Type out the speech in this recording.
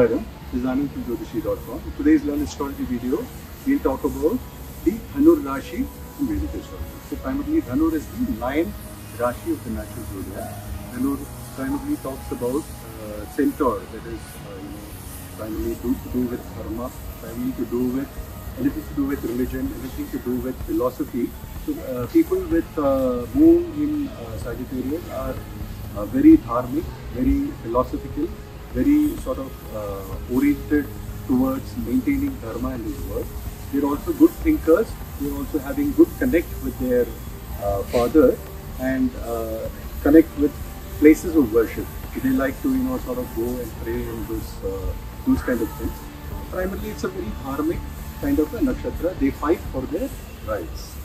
Namaskaram, this is Anand from Jothishi.com. In today's Learn Astrology video, we'll talk about the Dhanu Rasi in Vedic Astrology. So primarily Dhanu is the 9th Rashi of the natural zodiac. Dhanu primarily talks about centaur, that is primarily to do with dharma, primarily to do with anything to do with religion, anything to do with philosophy. So people with moon in Sagittarius are very dharmic, very philosophical, very sort of oriented towards maintaining dharma and his work. They're also good thinkers. They're also having good connect with their father and connect with places of worship. They like to sort of go and pray and those kind of things. Primarily, it's a very dharmic kind of a nakshatra. They fight for their rights.